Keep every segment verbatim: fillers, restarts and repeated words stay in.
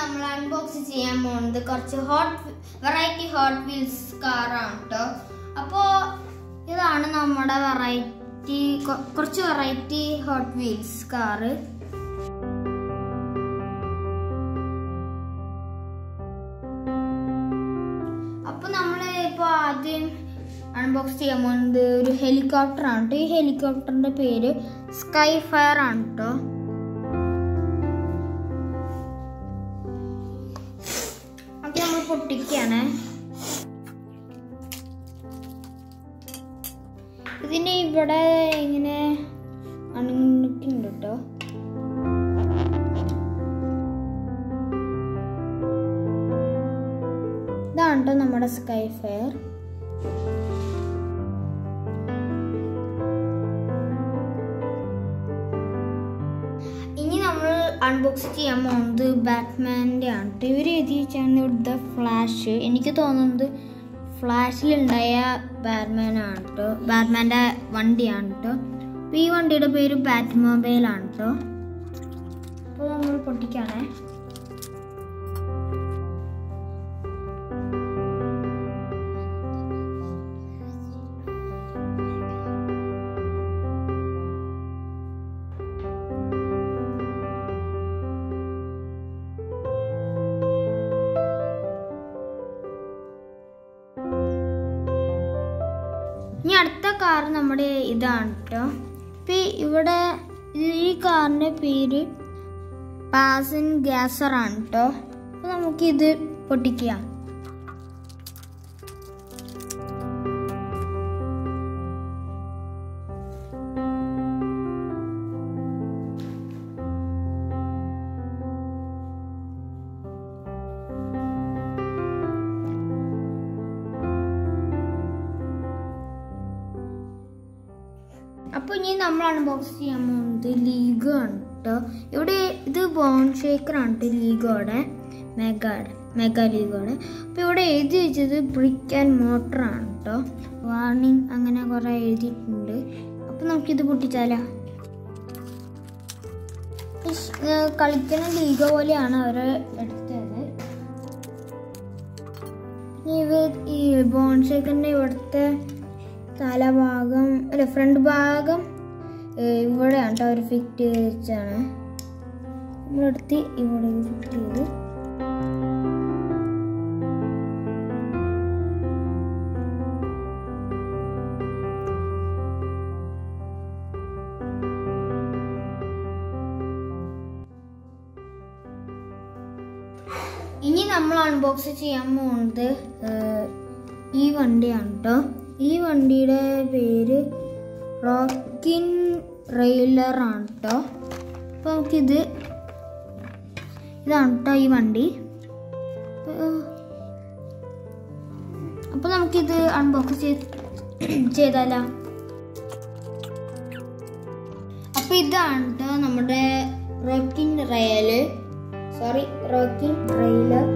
നമ്മൾ അൺബോക്സ് ചെയ്യാൻ പോകുന്നത് കുറച്ച് ഹോട്ട് വെറൈറ്റി ഹോട്ട് വീൽസ് കാറാണ് കേട്ടോ. അപ്പോൾ ഇതാണ് നമ്മുടെ വെറൈറ്റി കുറച്ച് വെറൈറ്റി ഹോട്ട് വീൽസ് കാറ്. അപ്പോൾ നമ്മൾ ഇപ്പോൾ ആദ്യം അൺബോക്സ് ചെയ്യാൻ പോകുന്നത് ഒരു ഹെലികോപ്റ്റർ ആണ് കേട്ടോ. ഈ ഹെലികോപ്റ്ററിന്റെ പേര് സ്കൈ ഫയർ ആണ് കേട്ടോ. ഓക്കെ, നമ്മൾ പൊട്ടിക്കാണ്. ഇതിന് ഇവിടെ ഇങ്ങനെ അണുങ്ങിട്ടുണ്ട് കേട്ടോ. ഇതാണ് കേട്ടോ നമ്മുടെ സ്കൈ ഫയർ. ഇനി നമ്മൾ അൺബോക്സ് ചെയ്യാൻ പോകുന്നത് ബാറ്റ്മാൻ്റെ ആണ് കേട്ടോ. ഇവർ എഴുതി വെച്ചാണ് ഇവിടുത്തെ ഫ്ലാഷ്. എനിക്ക് തോന്നുന്നത് ഫ്ലാഷിലുണ്ടായ ബാറ്റ്മാൻ ആണ് കേട്ടോ. ബാറ്റ്മാൻ്റെ വണ്ടിയാണ് കേട്ടോ. അപ്പോൾ ഈ വണ്ടിയുടെ പേര് ബാറ്റ് മൊബൈലാണ് കേട്ടോ. അപ്പോൾ നമ്മൾ പൊട്ടിക്കാണേ. ഇനി അടുത്ത കാർ നമ്മുടെ ഇതാണ് കേട്ടോ. ഇപ്പം ഇവിടെ ഈ കാറിൻ്റെ പേര് പാസൻ ഗ്യാസർ ആണ് കേട്ടോ. അപ്പം നമുക്കിത് പൊട്ടിക്കാം. അപ്പോൾ ഇനി നമ്മൾ അൺബോക്സ് ചെയ്യാൻ പോകുന്നത് ലീഗോ ആണ് കേട്ടോ. ഇവിടെ ഇത് ബോൺ ഷേക്കറാണ് കേട്ടോ, ലീഗോയുടെ മെഗാ മെഗാ ലീഗോയുടെ. അപ്പോൾ ഇവിടെ എഴുതി വെച്ചത് ബ്രിക്ക് ആൻഡ് മോട്ടറാണ് കേട്ടോ. വാർണിംഗ് അങ്ങനെ കുറേ എഴുതിയിട്ടുണ്ട്. അപ്പോൾ നമുക്കിത് പൊട്ടിച്ചാലോ. കളിക്കുന്ന ലീഗോ പോലെയാണ് അവർ എടുത്തത്. ഇവ ഈ ബോൺ ഷേക്കറിൻ്റെ ഇവിടുത്തെ തലഭാഗം അല്ല ഫ്രണ്ട് ഭാഗം ഇവിടെയാണ് കേട്ടോ അവർ ഫിറ്റ് ചെയ്ത് വെച്ചാണ്. നമ്മളെടുത്ത് ഇവിടെ ഫിറ്റ് ചെയ്ത് ഇനി നമ്മൾ അൺബോക്സ് ചെയ്യാൻ പോകുന്നത് ഈ വണ്ടിയാണ് കേട്ടോ. ഈ വണ്ടിയുടെ പേര് റോക്കിൻ റെയിലർ ആണ് കേട്ടോ. അപ്പോൾ നമുക്കിത് ഇതാണ് കേട്ടോ ഈ വണ്ടി. അപ്പോൾ നമുക്കിത് അൺബോക്സ് ചെയ്ത് ചെയ്താലോ. അപ്പോൾ ഇതാണ് കേട്ടോ നമ്മുടെ rocking rail sorry rocking railer.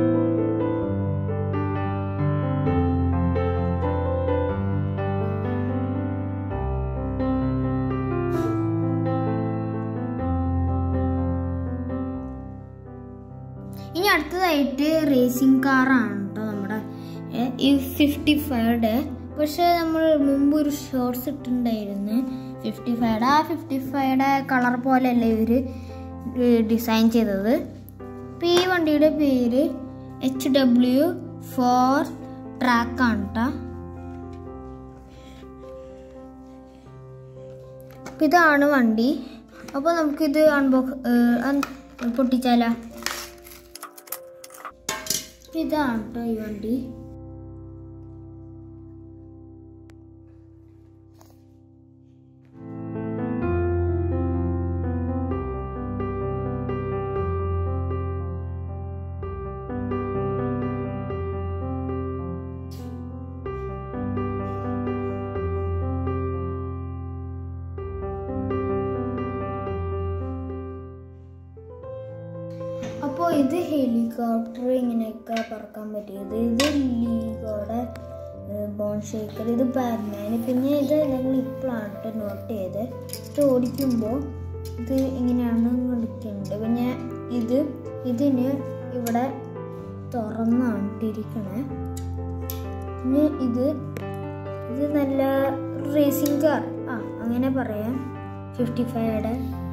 ഇനി അടുത്തതായിട്ട് റേസിംഗ് കാറാണ് കേട്ടോ നമ്മുടെ ഈ ഫിഫ്റ്റി ഫൈവയുടെ. പക്ഷെ നമ്മൾ മുമ്പ് ഒരു ഷോർട്സ് ഇട്ടിട്ടുണ്ടായിരുന്നു ഫിഫ്റ്റി ഫൈവയുടെ. ആ ഫിഫ്റ്റി ഫൈവയുടെ കളർ പോലെയല്ല ഇവർ ഡിസൈൻ ചെയ്തത്. അപ്പോൾ ഈ വണ്ടിയുടെ പേര് എച്ച് ഡബ്ല്യു ഫോർ ട്രാക്കാണ് കേട്ടോ. ഇതാണ് വണ്ടി. അപ്പോൾ നമുക്കിത് അൺബോക്സ് പൊട്ടിച്ചാലോ. ഇതാണ് കേട്ടോ ഈ വണ്ടി. അപ്പോൾ ഇത് ഹെലികോപ്റ്റർ ഇങ്ങനെയൊക്കെ പറക്കാൻ പറ്റിയത്. ഇത് ലീഗോയുടെ ബോൺ ഷേക്കർ, ഇത് ബാറ്റ്മാൻ. പിന്നെ ഇത് ഞങ്ങൾ ഇപ്പോഴാണ് നോട്ട് ചെയ്ത് ഇത് ഓടിക്കുമ്പോൾ ഇത് ഇങ്ങനെയാണ് കളിക്കുന്നത്. പിന്നെ ഇത് ഇതിന് ഇവിടെ തുറന്നിട്ടിരിക്കണേ. ഇനി ഇത് ഇത് നല്ല റേസിംഗ് കാർ ആ അങ്ങനെ പറയാം. ഫിഫ്റ്റി ഫൈവയുടെ